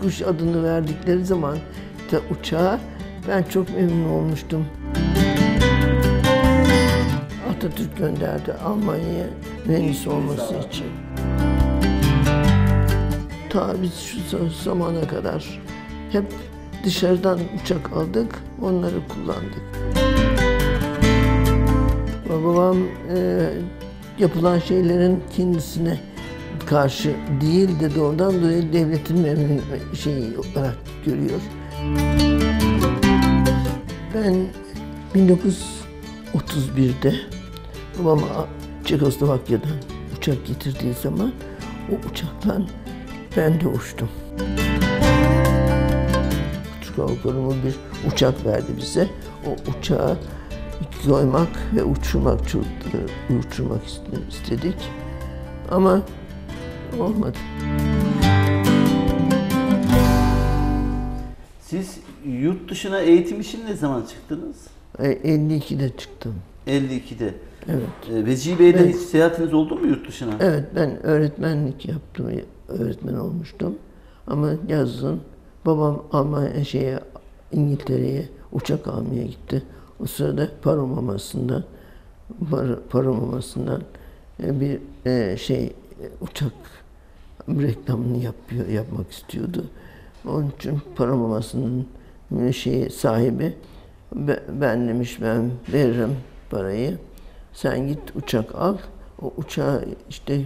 kuş adını verdikleri zaman da uçağa ben çok memnun olmuştum. Atatürk gönderdi Almanya'ya mühendis olması için. Ta biz şu zamana kadar hep dışarıdan uçak aldık, onları kullandık. Babam yapılan şeylerin kendisine karşı değil de doğrudan dolayı devletin şeyi olarak görüyor. Ben 1931'de babama Çekoslovakya'dan uçak getirdiği zaman o uçakla ben de uçtum. Türk Hava Kurumu bir uçak verdi bize. O uçağı koymak ve uçurmak istedik. Ama olmadı. Siz yurt dışına eğitim için ne zaman çıktınız? 52'de çıktım. 52'de. Evet. Vecihi Bey'le hiç seyahatiniz oldu mu yurt dışına? Evet, ben öğretmenlik yaptım, öğretmen olmuştum. Ama yazın babam İngiltere'ye uçak almaya gitti. O sırada Paromaması'ndan bir uçak reklamını yapmak istiyordu. Onun için Paromaması'nın sahibi ben demiş, ben veririm parayı. Sen git uçak al. O uçağı işte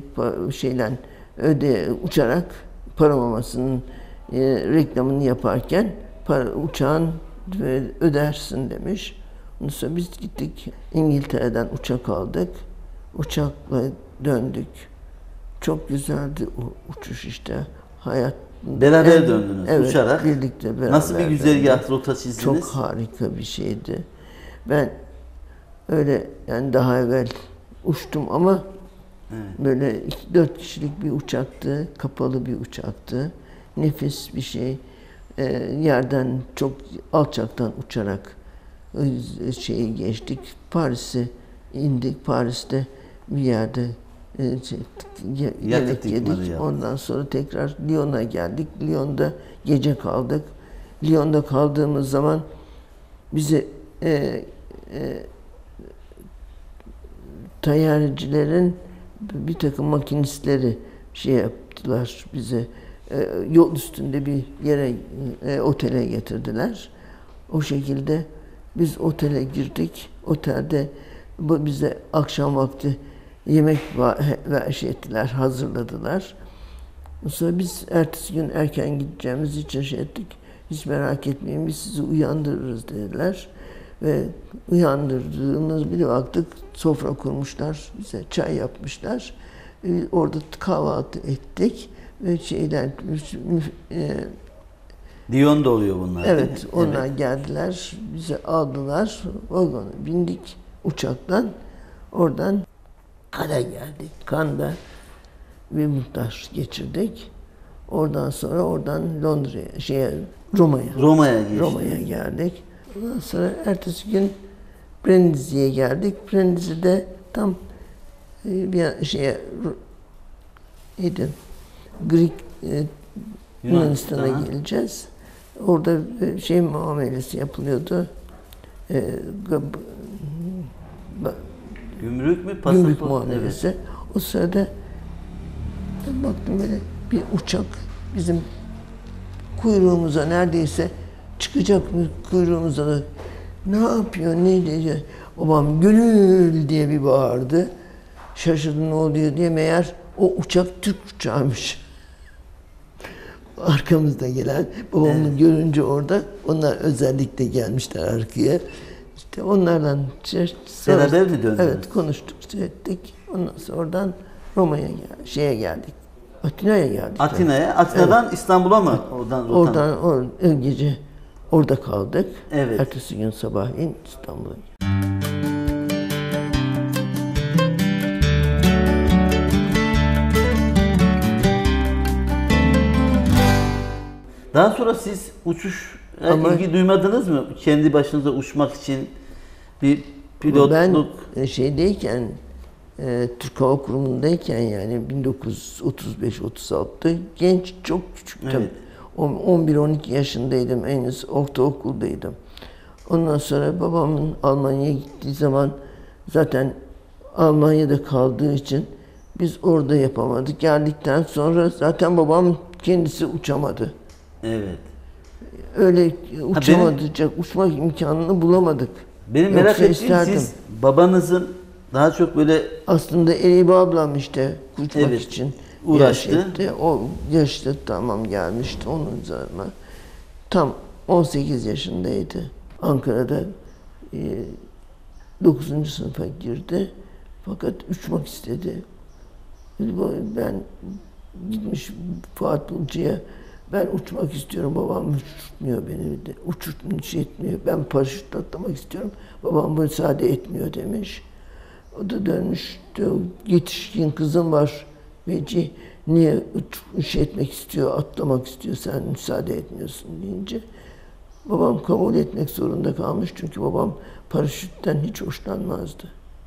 uçarak Paromaması'nın reklamını yaparken uçağın ödersin demiş. Ondan sonra biz gittik, İngiltere'den uçak aldık. Uçakla döndük. Çok güzeldi o uçuş işte. Hayat. Beraber döndünüz, evet, uçarak. Birlikte beraber. Nasıl bir güzergah, rota çizdiniz? Çok harika bir şeydi. Ben öyle yani daha evvel uçtum ama böyle 4 kişilik bir uçaktı, kapalı bir uçaktı. Nefis bir şey. Yerden çok alçaktan uçarak geçtik. Paris'e indik. Paris'te bir yerde yemek yedik. Ondan sonra tekrar Lyon'a geldik. Lyon'da gece kaldık. Lyon'da kaldığımız zaman bize tayyarecilerin bir takım makinistleri yaptılar bize. Yol üstünde bir yere, otele getirdiler. O şekilde biz otele girdik. Otelde bize akşam vakti yemek hazırladılar. Sonra biz ertesi gün erken gideceğimiz için ettik. Hiç merak etmeyin, biz sizi uyandırırız dediler. Ve uyandırdığımız bir baktık, sofra kurmuşlar, bize çay yapmışlar. Orada kahvaltı ettik. Ve Lyon'da oluyor bunlar. Evet, onlar geldiler, bizi aldılar, vagona bindik uçaktan, oradan Cannes'a geldik. Cannes'da bir muhtar geçirdik. Oradan sonra Londra'ya, Roma'ya geldik. Ondan sonra ertesi gün Brindisi'ye geldik. Brindisi'de tam bir Yunanistan'a geleceğiz. Orada muamelesi yapılıyordu. Gümrük mü? Gümrük muamelesi. Evet. O sırada baktım böyle bir uçak bizim kuyruğumuza neredeyse çıkacak mı, kuyruğumuza da ne yapıyor, ne diyecek? Babam Gönül diye bir bağırdı. Şaşırdı ne oluyor diye, meğer o uçak Türk uçağıymış. Arkamızda gelen babamı görünce orada, onlar özellikle gelmişler arkaya. İşte onlarla beraber mi döndünüz? Evet, konuştuk, ettik. Ondan sonra oradan Roma'ya geldik. Atina'ya geldik. Atina'dan evet. İstanbul'a mı? Oradan gece orada kaldık. Evet. Ertesi gün sabahleyin İstanbul'a. Daha sonra siz uçuş ilgi duymadınız mı? Kendi başınıza uçmak için bir pilotluk. Ben şeydeyken, Türk Hava Kurumu'ndayken, yani 1935-36'da çok küçüktüm. Evet. 11-12 yaşındaydım, henüz ortaokuldaydım. Ondan sonra babamın Almanya'ya gittiği zaman zaten Almanya'da kaldığı için biz orada yapamadık. Geldikten sonra zaten babam kendisi uçamadı. Evet. Öyle uçamayacak, uçmak imkanını bulamadık. Benim merak Yoksa ettiğim siz babanızın daha çok böyle aslında Eyüp ablam işte uçmak için uğraştı. O yaşta tamam gelmişti onun üzerine. Tam 18 yaşındaydı. Ankara'da 9. sınıfa girdi. Fakat uçmak istedi. Ben gitmiş Fuat Bulcu'ya, ben uçmak istiyorum, babam uçurtmuyor beni de. Uçurtmuş etmiyor. Ben paraşütle atlamak istiyorum. Babam müsaade etmiyor demiş. O da dönmüş, yetişkin kızım var. Veci, niye etmek istiyor, atlamak istiyor, sen müsaade etmiyorsun deyince. Babam kabul etmek zorunda kalmış çünkü babam paraşütten hiç hoşlanmazdı.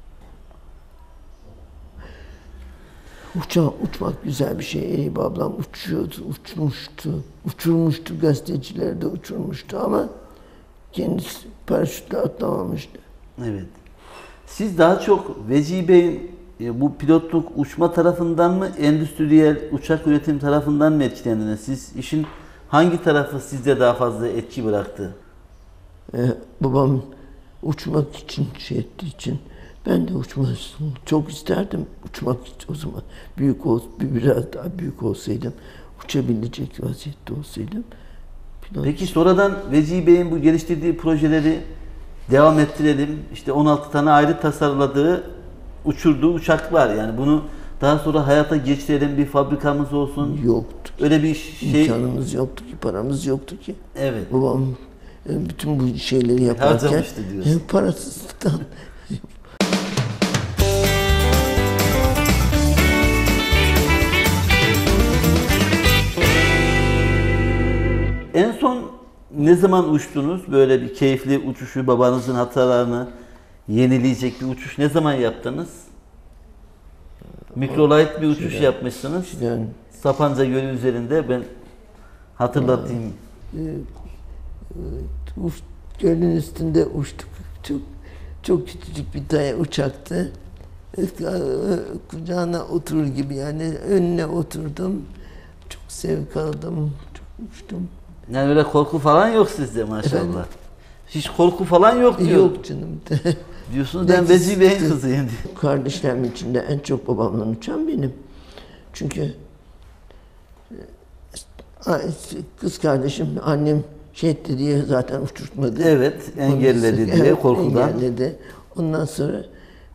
Uçmak güzel bir şey. Eyüp ablam uçuyordu, uçurmuştu, gazetecileri de uçurmuştu ama kendisi paraşütle atlamamıştı. Evet. Siz daha çok Vecihi Bey'in bu pilotluk, uçma tarafından mı, endüstriyel uçak üretim tarafından mı etkilendiniz? Siz işin hangi tarafı sizde daha fazla etki bıraktı? Babam uçmak için ettiği için ben de uçmak çok isterdim. Uçmak o zaman biraz daha büyük olsaydım, uçabilecek vaziyette olsaydım. Peki sonradan Vecihi Bey'in bu geliştirdiği projeleri devam ettirelim. İşte 16 tane ayrı tasarladığı, uçurduğu uçak var. Yani bunu daha sonra hayata geçirelim, bir fabrikamız olsun. Yoktu. Öyle bir şey. İmkanımız yoktu ki, paramız yoktu ki. Evet. Babam bütün bu şeyleri yaparken harcamıştı diyorsun. Parasızlıktan. En son ne zaman uçtunuz? Böyle bir keyifli uçuşu, babanızın hatalarını yenileyecek bir uçuş ne zaman yaptınız? Mikrolight bir uçuş yapmışsınız. Yani, Sapanca Gölü üzerinde, ben hatırlatayım. Gölün üstünde uçtuk. Çok küçücük bir tane uçaktı. Kucağına oturur gibi, yani önüne oturdum. Çok zevk aldım. Çok uçtum. Yani öyle korku falan yok sizde maşallah. Efendim? Hiç korku falan yok diyor. Yok canım. Diyorsunuz ben Vecihi Bey'in kızıyım diyor. Kardeşlerim içinde en çok babamla uçan benim. Çünkü kız kardeşim, annem etti diye zaten uçurtmadı. Evet, engelledi diye korkudan. Engelledi. Ondan sonra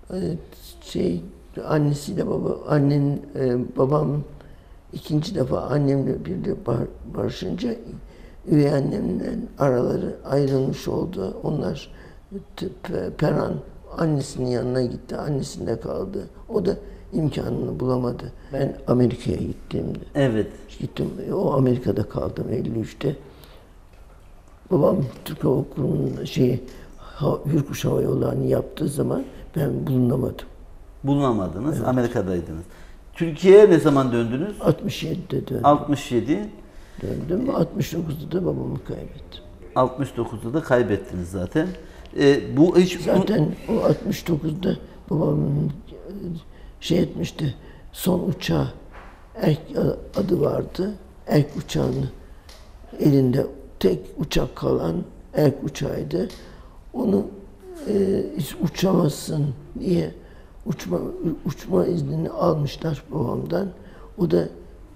annesiyle babam ikinci defa annemle birlikte barışınca üvey annemle araları ayrılmış oldu. Onlar Peran annesinin yanına gitti, annesinde kaldı. O da imkanını bulamadı. Ben Amerika'ya gittiğimde. Evet. Gittim, o Amerika'da kaldım 53'te. Babam Türk Hava Kurumu'nun Hürkuş Hava Yolları'nı yaptığı zaman ben bulunamadım. Bulunamadınız, Evet. Amerika'daydınız. Türkiye'ye ne zaman döndünüz? 67'de döndüm. 67. Döndüm, 69'da da babamı kaybettim. 69'da da kaybettiniz zaten. Bu hiç Zaten o 69'da babam etmişti, son uçağı, Erk adı vardı. Erk uçağını elinde tek uçak kalan Erk uçağıydı. Onu hiç uçamazsın diye uçma iznini almışlar babamdan. O da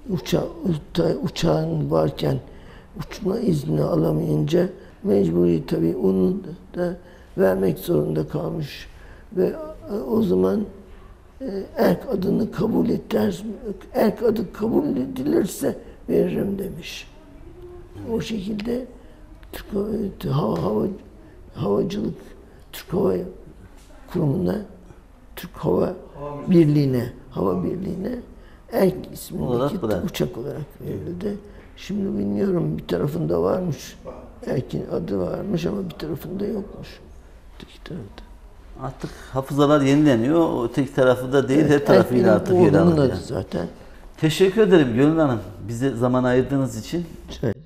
uçağın varken uçma izni alamayınca mecburi tabii onu da vermek zorunda kalmış. Ve o zaman Erk adını kabul ettiler. Erk adı kabul edilirse veririm demiş. O şekilde havacılık Türk Hava Kurumu'na, Türk Hava Birliği'ne Erk ismindeki uçak olarak verildi. Şimdi bilmiyorum, bir tarafında varmış. Erk'in adı varmış ama bir tarafında yokmuş. Öteki tarafta. Artık hafızalar yenileniyor. Öteki tarafı da değil, her tarafıyla artık yer alıyor. Zaten. Teşekkür ederim Gönül Hanım. Bize zaman ayırdığınız için.